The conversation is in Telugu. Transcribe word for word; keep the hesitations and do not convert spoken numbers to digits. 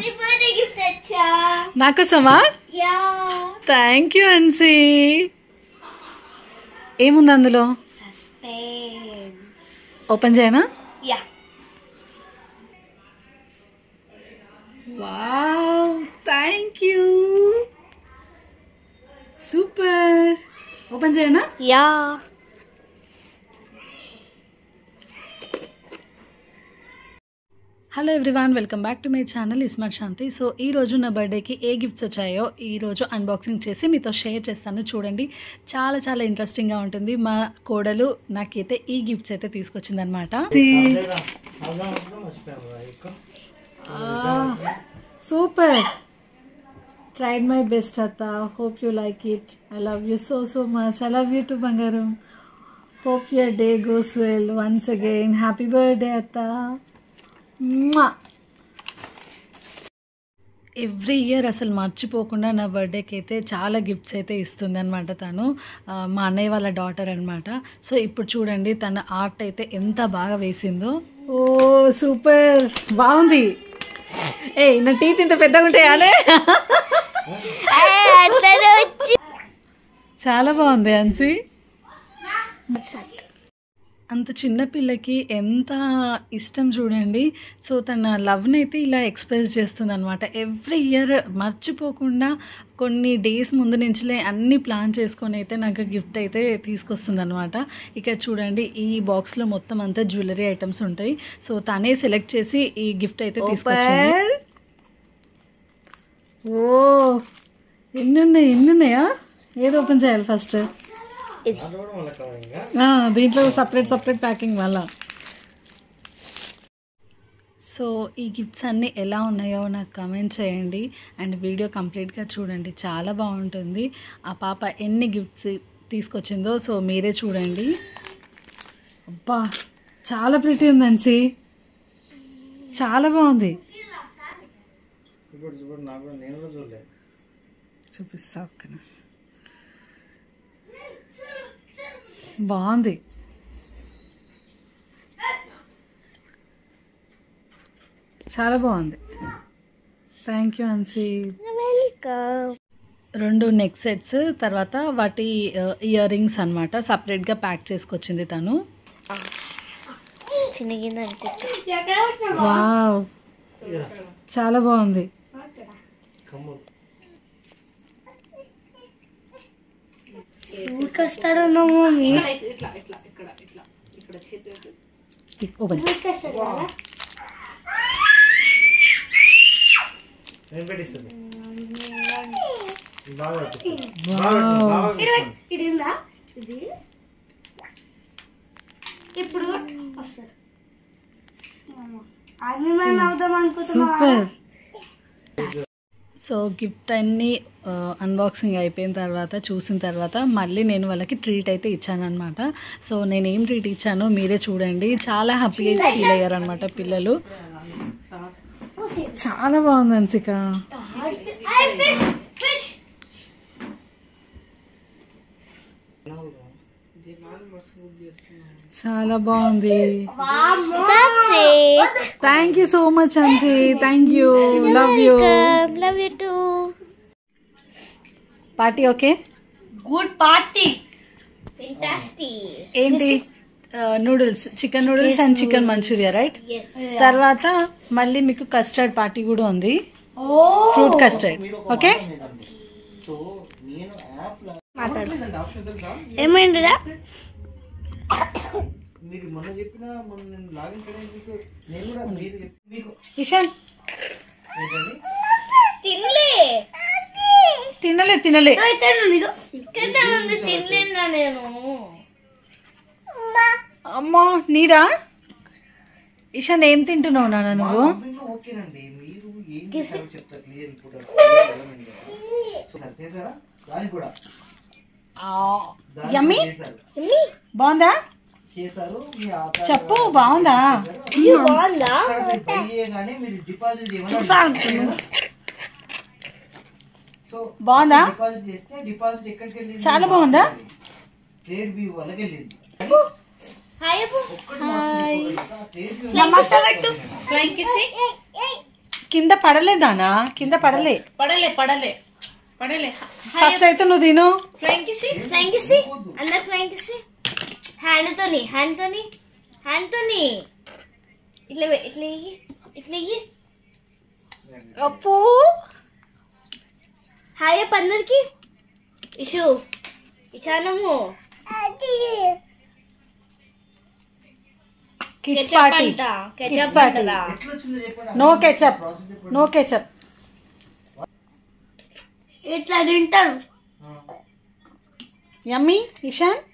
హ్యాపీ బర్త్డే గిఫ్ట్ వచ్చా నాకోసమా? Yeah thank you Ansi. ఏముంది అందులో? సస్పెన్స్. ఓపెన్ చేయనా? Yeah. Wow, thank you. Super. Open చేయనా? Yeah. Hello everyone, welcome back to my channel iSmart Shanthi. So ఈరోజు నా బర్త్డేకి ఏ గిఫ్ట్స్ వచ్చాయో ఈరోజు అన్బాక్సింగ్ చేసి మీతో షేర్ చేస్తాను. చూడండి, చాలా చాలా ఇంట్రెస్టింగ్గా ఉంటుంది. మా కోడలు నాకైతే ఈ గిఫ్ట్స్ అయితే తీసుకొచ్చిందనమాట. సూపర్. ట్రైడ్ మై బెస్ట్ అత్త. Hope you like it. I love you so so much. I love you too బంగారం. Hope your day goes well. Once again happy birthday అత్త. ఎవ్రీ ఇయర్ అసలు మర్చిపోకుండా నా బర్త్డేకి అయితే చాలా గిఫ్ట్స్ అయితే ఇస్తుంది అనమాట తను. మా అన్నయ్య వాళ్ళ డాటర్ అనమాట. సో ఇప్పుడు చూడండి తన ఆర్ట్ అయితే ఎంత బాగా వేసిందో. ఓ సూపర్, బాగుంది. ఏ నా టీత్ ఇంత పెద్దగా ఉంటాయానే. చాలా బాగుంది అన్సీ. అంత చిన్న పిల్లకి ఎంత ఇష్టం చూడండి. సో తన లవ్ని అయితే ఇలా ఎక్స్ప్రెస్ చేస్తుంది అనమాట. ఎవ్రీ ఇయర్ మర్చిపోకుండా కొన్ని డేస్ ముందు నుంచిలే అన్నీ ప్లాన్ చేసుకొని అయితే నాకు గిఫ్ట్ అయితే తీసుకొస్తుంది అనమాట. ఇక్కడ చూడండి, ఈ బాక్స్లో మొత్తం అంతా జ్యువెలరీ ఐటమ్స్ ఉంటాయి. సో తనే సెలెక్ట్ చేసి ఈ గిఫ్ట్ అయితే తీసుకొచ్చింది. ఓ ఎన్ని ఉన్నాయి ఎన్ని ఉన్నాయా? ఏది ఓపెన్ చేయాలి ఫస్ట్? దీంట్లో సపరేట్ సపరేట్ ప్యాకింగ్ వల్ల. సో ఈ గిఫ్ట్స్ అన్నీ ఎలా ఉన్నాయో నాకు కమెంట్ చేయండి అండ్ వీడియో కంప్లీట్గా చూడండి, చాలా బాగుంటుంది. ఆ పాప ఎన్ని గిఫ్ట్స్ తీసుకొచ్చిందో సో మీరే చూడండి. అబ్బా చాలా ప్రిటీ ఉంది అన్సీ, చాలా బాగుంది. చూపిస్తా ఒక్క నిమిషం. బాగుంది, చాలా బాగుంది. Thank you Ansi. రెండు నెక్ సెట్స్, తర్వాత వాటి ఇయర్ రింగ్స్ అనమాట సపరేట్గా ప్యాక్ చేసుకొచ్చింది తను. వావ్, చాలా బాగుంది. సూపర్. సో గిఫ్ట్ అన్నీ అన్బాక్సింగ్ అయిపోయిన తర్వాత చూసిన తర్వాత మళ్ళీ నేను వాళ్ళకి ట్రీట్ అయితే ఇచ్చాను అనమాట. సో నేను ఏం ట్రీట్ ఇచ్చానో మీరే చూడండి. చాలా హ్యాపీగా ఫీల్ అయ్యారు అనమాట పిల్లలు. చాలా బాగుంది అన్సిక. చాలా బాగుంది. Thank you so much Ansi. Thank you. Love you. Love you too. Party okay? Good party. Fantastic. ఏంటి? Noodles, chicken noodles and chicken manchurian, right? తర్వాత మళ్ళీ మీకు కస్టర్డ్ పార్టీ కూడా ఉంది, ఫ్రూట్ కస్టర్డ్. ఓకే, ఏమైందిరా? ఇషాన్ తినలే తినలే తినలే తినలేనా నేను? అమ్మా నీరా? ఇషాన్ ఏం తింటున్నావు నాన్న నువ్వు? యమ్మీ బాగుందా? చెప్పు, బాగుందా? బాగుందా? చాలా బాగుందా? కింద పడలేదానా కింద పడలే పడలే పడలే పడలే ఫస్ట్ అయితే నువ్వు తిను ఫ్లైంగ్ కిసి ఫ్లైంగ్ కిసి అందరు ఫ్లైంగ్ కిసి హ్యాండ్ తోని హ్యాండ్ తోని హ్యాండ్ తోని ఇట్లా వే- ఇట్లా ఇయ్యి ఇట్లా ఇయ్యి అప్పు హాయ్ అప్ప అందరికి ఇషు ఇచానము కిడ్స్ కెచప్ పార్టీ అంట కిడ్స్ కెచప్ పార్టీ అంటరా నో కెచప్ నో కెచప్ ఇట్లా తింటారు యమ్మీ ఇషాన్